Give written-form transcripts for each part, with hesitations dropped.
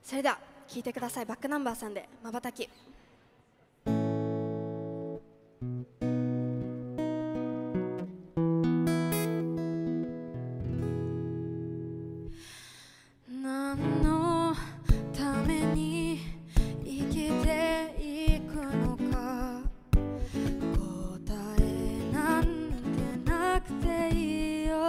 それでは聴いてください。バックナンバーさんでまばたき。何のために生きていくのか、答えなんてなくていいよ。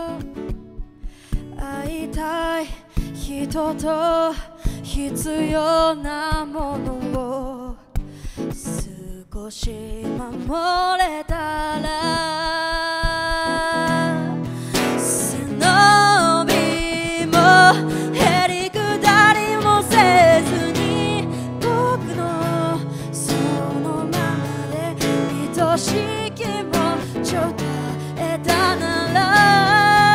会いたい人と必要なものを少し守れたら、背伸びもへりくだりもせずに、僕のそのままで愛しい気持ちを伝えたなら、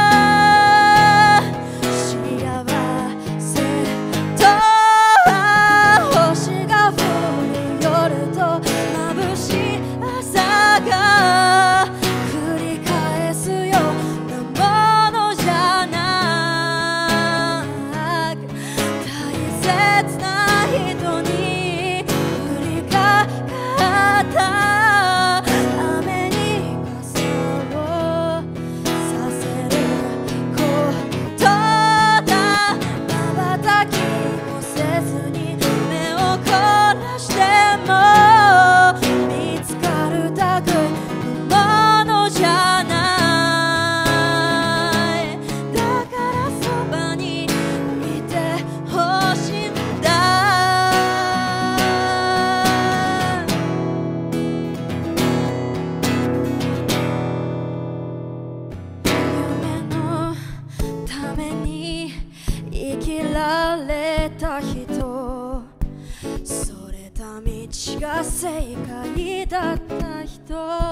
が正解だった人、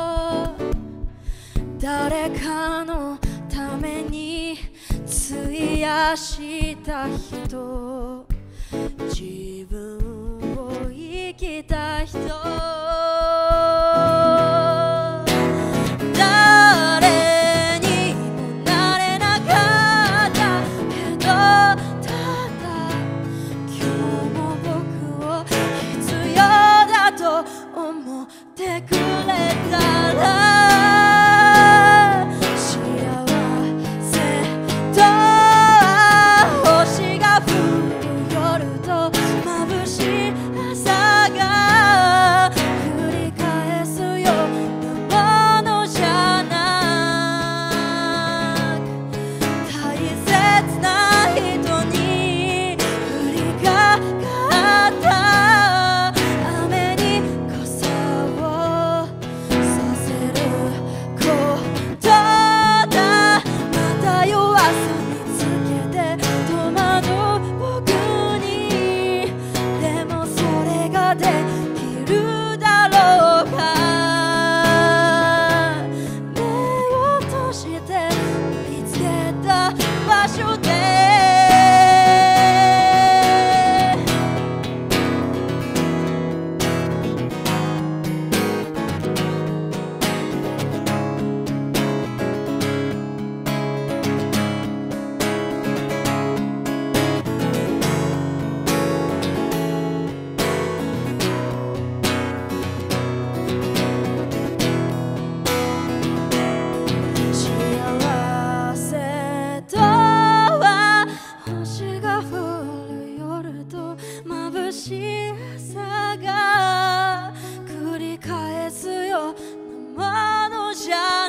誰かのために費やした人、自分を生きた人、誰にもなれなかったけど、ただ今日も僕を必要と思ってくれたら、幸せと星が降る夜と眩しい朝が繰り返すようなものじゃなく、大切な人に降りかかった雨に傘をさせることだ。また弱さ見つけて戸惑う僕に、でもそれができるだろうか。目を閉じて見つけた場所で幸せとは星が降る夜と眩しい朝が繰り返すようなものじゃ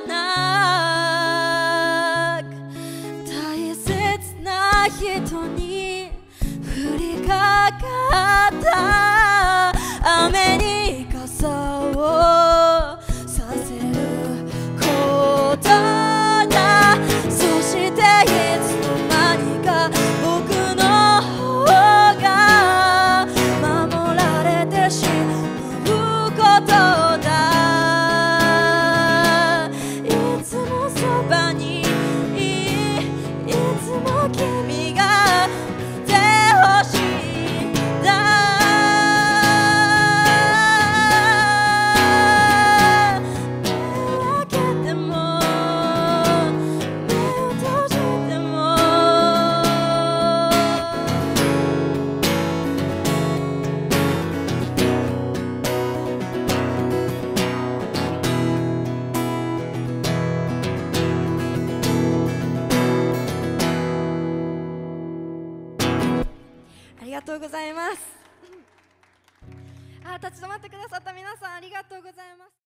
なく、大切な人に降りかかった雨に傘をさせることだ。そしていつの間にか僕の方が守られてしまうことだ。いつもそばにいつも君がいてほしいんだ。 がとうございます。立ち止まってくださった皆さんありがとうございます。